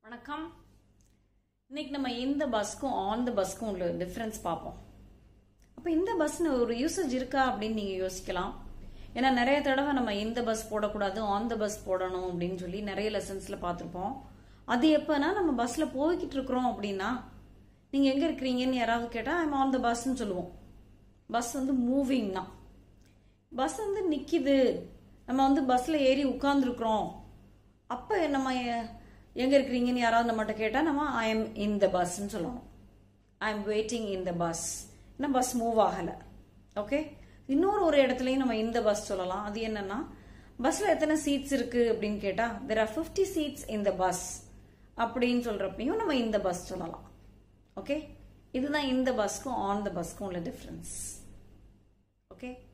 வணக்கம். இன்னைக்கு நம்ம இந்த பஸ்க்கும் ஆன் த பஸ்க்கும் உள்ள டிஃபரன்ஸ் பார்ப்போம். அப்போ இந்த பஸ்னு ஒரு யூசேஜ் இருக்கா அப்படின்னு நீங்க யோசிக்கலாம். ஏன்னா நிறைய தடவை நம்ம இந்த பஸ் போடக்கூடாது ஆன் த பஸ் போடணும் அப்படின்னு சொல்லி நிறைய லெசன்ஸ்ல பார்த்துருப்போம். அது எப்பனா நம்ம பஸ்ல போய்கிட்டு இருக்கிறோம் அப்படின்னா நீங்க எங்க இருக்கிறீங்கன்னு யாராவது கேட்டா ஐம் ஆன் த பஸ்ன்னு சொல்லுவோம். பஸ் வந்து மூவிங்னா, பஸ் வந்து நிக்குது, நம்ம வந்து பஸ்ல ஏறி உட்கார்ந்துருக்கிறோம், அப்ப நம்ம எங்க இருக்கிறீங்கன்னு யாராவது நம்மகிட்ட கேட்டா நம்ம ஐ எம் இன் த பஸ்ன்னு சொல்லணும். I am waiting in the bus. ஏன்னா பஸ் மூவ் ஆகல. ஓகே, இன்னொரு இடத்துலயும் நம்ம இந்த பஸ் சொல்லலாம். அது என்னன்னா, பஸ்ல எத்தனை சீட்ஸ் இருக்கு அப்படின்னு கேட்டா there are 50 seats in the bus அப்படின்னு சொல்றப்பையும் நம்ம இந்த பஸ் சொல்லலாம். ஓகே, இதுதான் இந்த பஸ்க்கும் ஆன் த பஸ்க்கும் உள்ள டிஃபரன்ஸ். ஓகே.